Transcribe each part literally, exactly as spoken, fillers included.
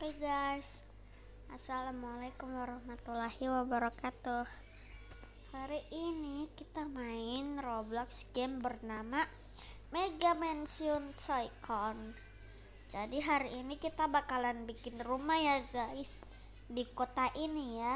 Oke guys, assalamualaikum warahmatullahi wabarakatuh. Hari ini kita main Roblox game bernama Mega Mansion Tycoon. Jadi hari ini kita bakalan bikin rumah ya guys, di kota ini ya.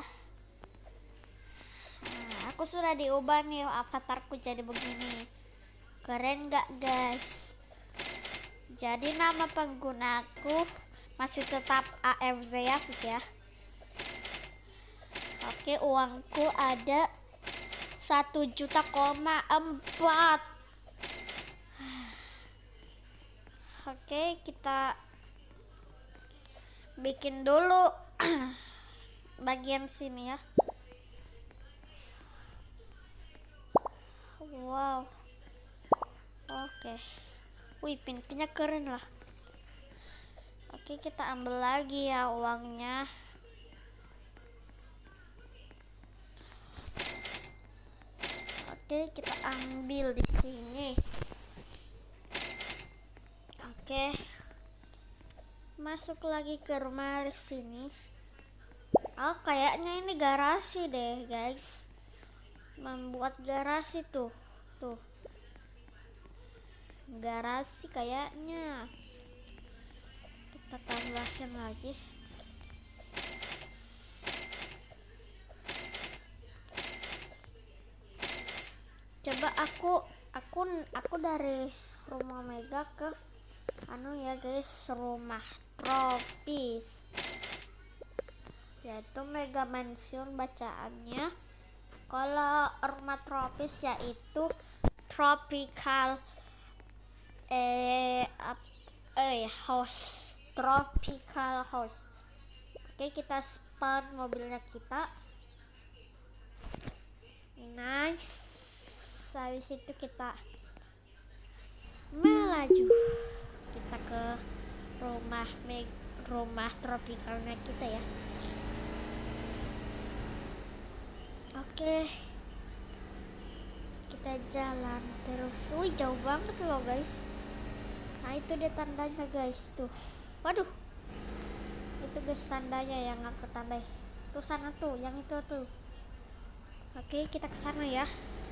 Nah, aku sudah diubah nih avatarku jadi begini. Keren gak guys? Jadi nama penggunaku masih tetap A F Z ya. Oke, uangku ada satu juta koma empat. Oke, kita bikin dulu bagian sini ya. Wow. Oke. Wih, pintunya keren lah. Oke, kita ambil lagi ya uangnya. Oke, kita ambil di sini. Oke. Masuk lagi ke rumah di sini. Oh, kayaknya ini garasi deh, guys. Membuat garasi tuh. Tuh. Garasi kayaknya. Kita tambahin lagi. Coba aku aku aku dari rumah Mega ke anu ya guys, rumah tropis, yaitu Mega Mansion bacaannya. Kalau rumah tropis yaitu tropical eh eh house. Tropical house. Oke, kita spawn mobilnya kita. Nice. Habis itu kita melaju. Kita ke rumah meg rumah tropicalnya kita ya. Oke. Kita jalan terus. Wih, jauh banget loh guys. Nah, itu dia tandanya guys tuh. Waduh, itu guys tandanya yang aku tandai. Tuh sana tuh, yang itu tuh. Oke, kita ke sana ya.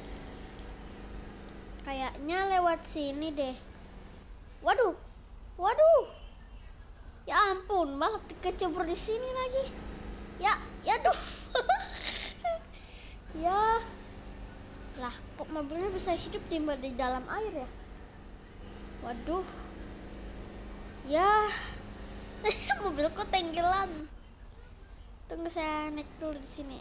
Kayaknya lewat sini deh. Waduh, waduh. Ya ampun, malah kecebur di sini lagi. Ya, ya duh. Ya. Lah, kok mobilnya bisa hidup di, di dalam air ya? Waduh. Ya. Mobilku tenggelam. Tunggu, saya naik dulu di sini.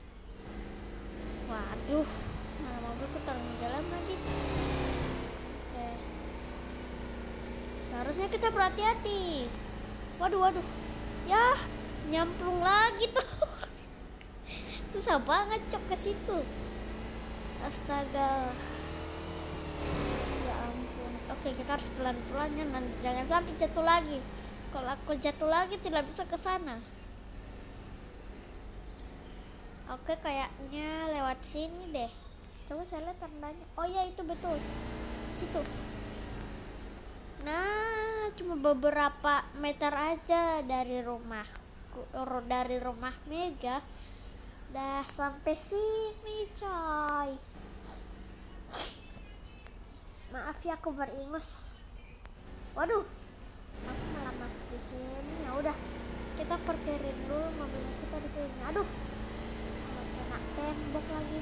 Waduh, malah mobilku tenggelam lagi. Oke. Seharusnya kita berhati-hati. Waduh, waduh. Ya, nyemplung lagi tuh. Susah banget cok ke situ. Astaga. Ya ampun. Oke, kita harus pelan-pelan ya, jangan sampai jatuh lagi. Kalau aku jatuh lagi tidak bisa ke sana. Oke, kayaknya lewat sini deh. Coba saya lihat tandanya. Oh ya, itu betul. Situ. Nah, cuma beberapa meter aja dari rumah dari rumah Mega. Dah sampai sini, coy. Maaf ya aku beringus. Waduh. Aku malah masuk di sini. Ya udah, kita parkirin dulu mobilnya kita di sini. Aduh, kalau kena tembok lagi.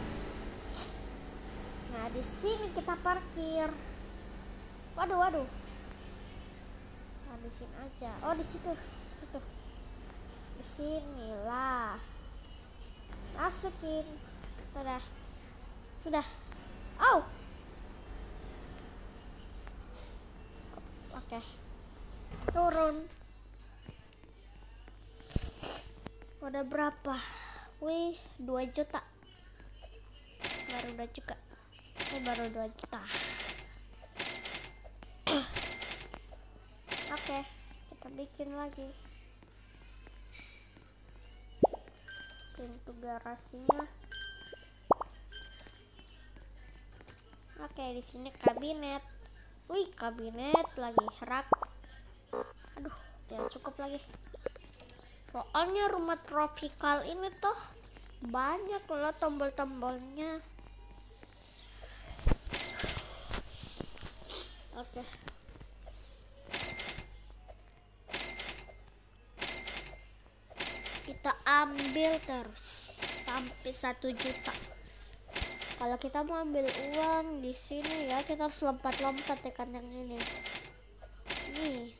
Nah, di sini kita parkir. Waduh, waduh. Nah, di sini aja. Oh, di situ, situ. Di sinilah. Masukin. Sudah. Sudah. Oh. Oke. Okay. Turun. Udah berapa? Wih, dua juta. Baru dua juta. Oh, baru dua juta. Oke, okay, kita bikin lagi pintu garasinya. Oke, okay, di sini kabinet. Wih, kabinet lagi rak. Aduh, tidak cukup lagi. Soalnya rumah tropikal ini tuh banyak loh tombol-tombolnya. Oke. Kita ambil terus sampai satu juta. Kalau kita mau ambil uang di sini ya, kita harus lompat-lompat tekan yang ini. Nih.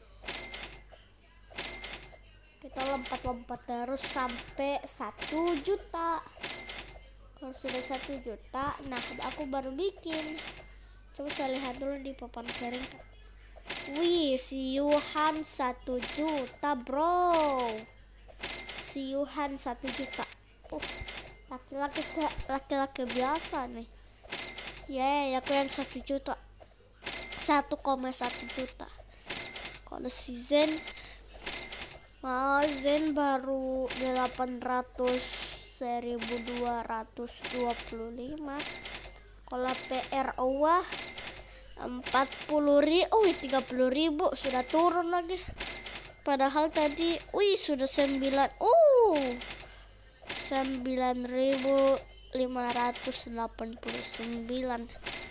Kita lompat-lompat terus sampai satu juta. Kalau sudah satu juta, nah aku baru bikin. Coba saya lihat dulu di papan sharing. Wih, siuhan satu juta, bro. Siuhan satu juta. Uh, laki-laki laki-laki biasa nih. Ya, yeah, aku yang satu juta. satu koma satu juta. Kalau si Zen, oh, Zen baru delapan ratus seribu dua ratus dua puluh lima. Kalau P R O wah empat puluh ribu, wih tiga puluh ribu sudah turun lagi. Padahal tadi, wih sudah sembilan, uh sembilan ribu lima ratus delapan puluh sembilan.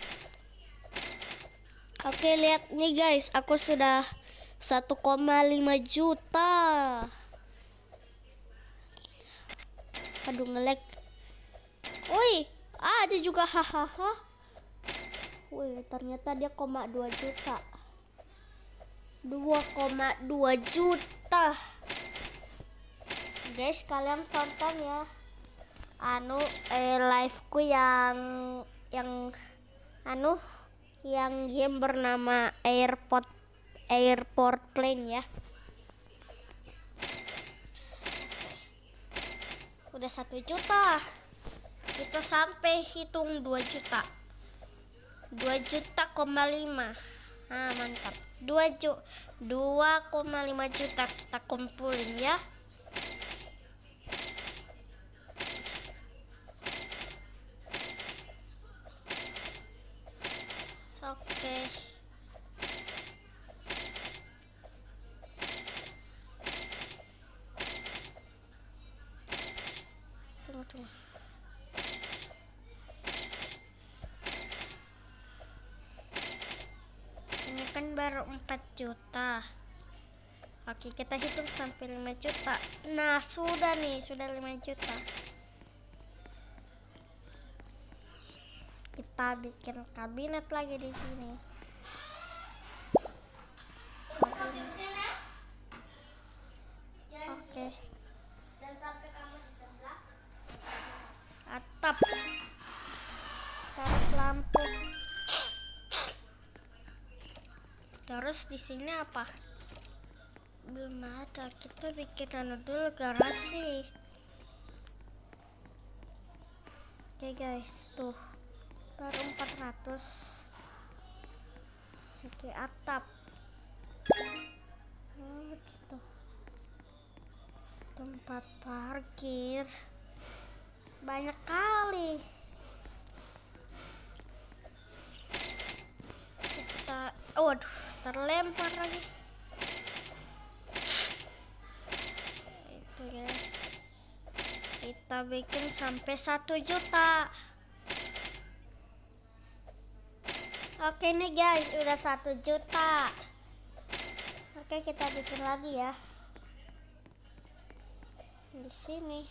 Oke, lihat nih guys, aku sudah satu koma lima juta. Aduh ngelek. Wih, ada juga hahaha. Wih, ternyata dia koma dua juta. dua koma dua juta. Guys, kalian tonton ya. Anu eh liveku yang yang anu yang game bernama Airport Airport Plane ya. Udah satu juta. Kita sampai hitung dua juta. dua juta koma lima. Nah, mantap. dua juta dua koma lima juta kita kumpulin ya. Oke. Tunggu, tunggu. Ini kan baru empat juta. Oke, kita hitung sampai lima juta. Nah, sudah nih, sudah lima juta. Kita bikin kabinet lagi di sini. Oke. Atap. Taruh lampu. Terus di sini apa? Belum ada. Kita bikin anu dulu, garasi. Oke guys, tuh baru empat ratus. Oke, atap. Oh, gitu. Tempat parkir banyak kali. Kita, oh, waduh, terlempar lagi. Itu guys. Kita bikin sampai satu juta. Oke nih guys, udah satu juta. Oke, kita bikin lagi ya. Di sini.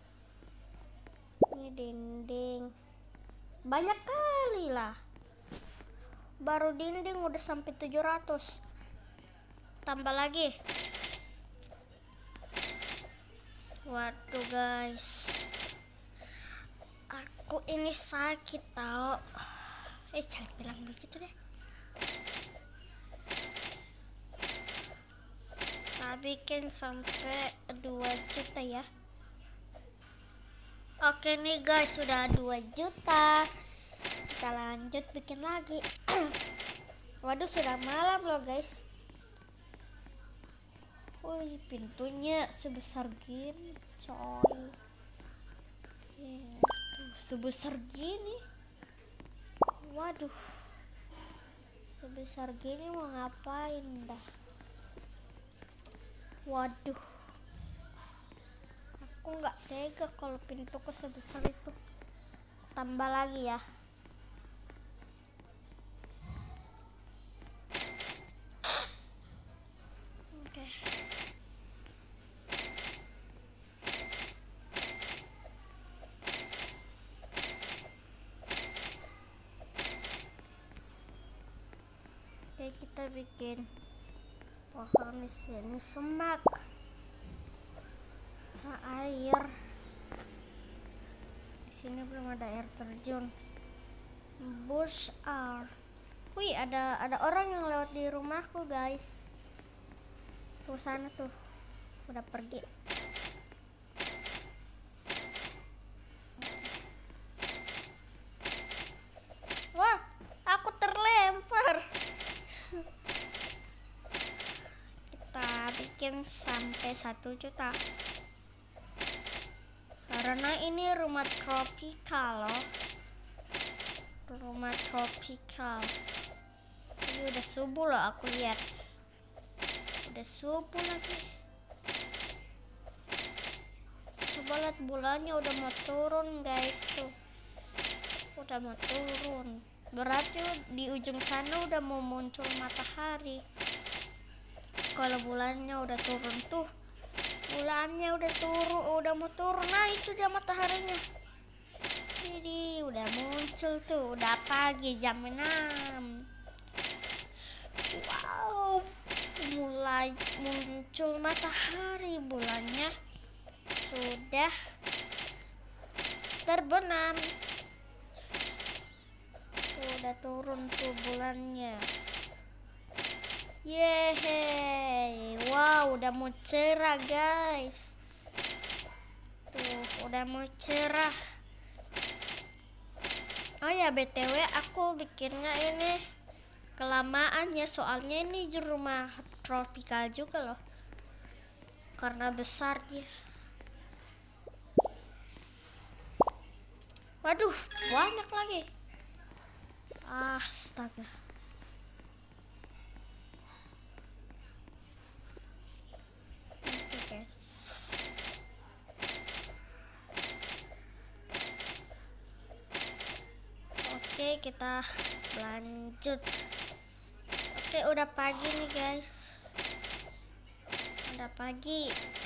Ini dinding. Banyak kali lah. Baru dinding udah sampai tujuh ratus. Tambah lagi. Waduh guys. Aku ini sakit tau. Eh, jangan bilang begitu deh. Kita bikin sampai dua juta ya. Oke nih guys, sudah dua juta. Kita lanjut bikin lagi. Waduh, sudah malam loh guys. Wih, pintunya sebesar gini coy. Tuh, sebesar gini. Waduh, sebesar gini mau ngapain dah? Waduh, Aku nggak tega kalau pintuku sebesar itu. Tambah lagi ya. Oke. Oke, kita bikin pohon di sini, semak, nah, air. Di sini belum ada air terjun. Bush are. Wih, ada ada orang yang lewat di rumahku, guys. Tuh sana tuh, udah pergi. Wah, aku terlempar. Kita bikin sampai satu juta. Karena ini rumah tropikal loh. Rumah tropikal. Ini udah subuh loh, aku lihat. Udah subuh lagi. Coba lihat bulannya udah mau turun, guys. Tuh. Udah mau turun. Berarti di ujung sana udah mau muncul matahari. Kalau bulannya udah turun tuh. Bulannya udah turun, udah mau turun. Nah, itu dia mataharinya. Jadi udah muncul tuh, udah pagi jam enam. Wow, mulai muncul matahari, bulannya sudah terbenam. Tuh, udah turun tuh bulannya. Yeay, wow, udah mau cerah, guys. Tuh, udah mau cerah. Oh ya, B T W aku bikinnya ini kelamaan ya, soalnya ini di rumah tropikal juga loh. Karena besar dia. Waduh, banyak lagi. Astaga. Oke, guys. Oke, kita lanjut. Oke, udah pagi nih, guys. Udah pagi.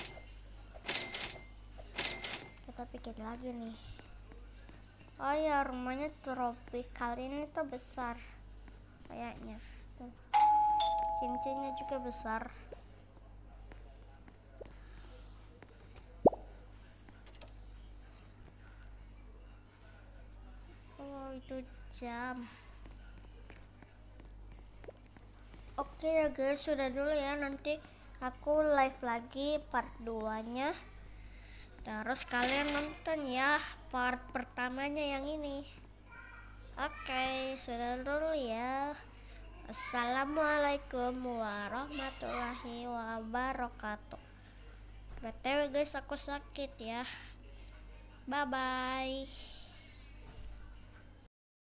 Kita bikin lagi nih. Oh ya, rumahnya tropikal ini tuh besar kayaknya. Tuh. Cincinnya juga besar. Oh, itu jam. Oke ya guys, sudah dulu ya, nanti aku live lagi part dua nya. Terus kalian nonton ya part pertamanya yang ini. Oke, sudah dulu ya. Assalamualaikum warahmatullahi wabarakatuh. B T W guys, aku sakit ya. Bye bye.